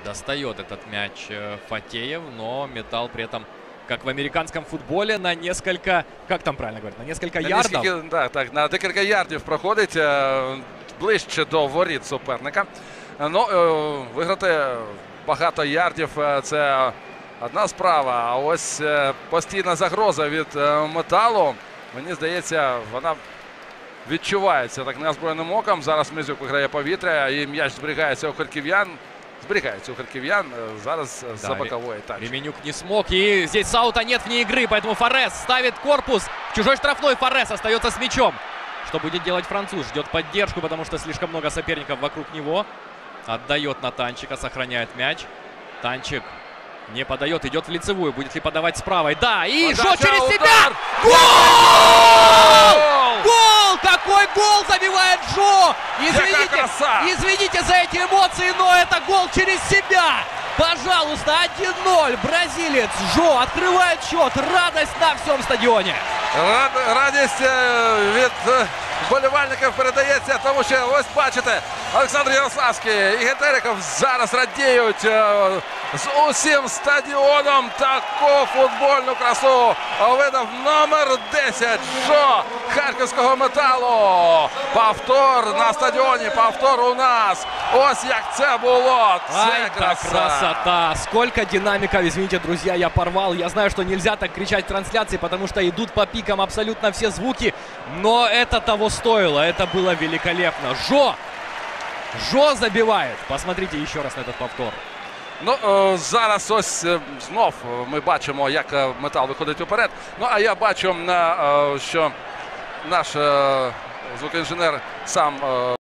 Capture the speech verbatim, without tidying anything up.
Достает этот мяч Фатеев, но Металл при этом, как в американском футболе, на несколько, как там правильно говорить, на несколько на ярдів. Нескільки, так, так, на декілька ярдів проходить, ближче до воріт суперника. Ну, виграти багато ярдів – це одна справа, а ось постійна загроза від Металу, мені здається, вона відчувається так неозброєним оком. Зараз Мизюк виграє повітря і м'яч зберігається у харків'ян. Зберігается у харків'ян. Зараз да, за боковой тач. Ременюк не смог. И здесь Саута нет вне игры, поэтому Форес ставит корпус. В чужой штрафной Форес остается с мячом. Что будет делать француз? Ждет поддержку, потому что слишком много соперников вокруг него. Отдает на Танчика, сохраняет мяч. Танчик не подает, идет в лицевую. Будет ли подавать с правой? Да, и Жо через удар! себя! Гол! Гол! Какой гол забивает Жо! Извините, извините за эти эмоции, но это гол через себя! Пожалуйста, один ноль. Бразилец Жо открывает счет. Радость на всем стадионе. Рад, радість від вболівальників передається, тому що ось бачите, Олександр Ярославський і Гетериков зараз радіють з усім стадіоном. Таку футбольну красу видав номер десять Жо харківського Металу. Повтор на стадіоні, повтор у нас. Ось як це було. Це Ай, краса. красота. Сколько динамиков, извините, друзья, я порвал. Я знаю, что нельзя так кричать в трансляции, потому что идут по пикам абсолютно все звуки. Но это того стоило. Это было великолепно. Жо! Жо забивает. Посмотрите еще раз на этот повтор. Ну, зараз ось знов ми бачимо, як Метал виходить уперед. Ну, а я бачу, що наш звукоінженер сам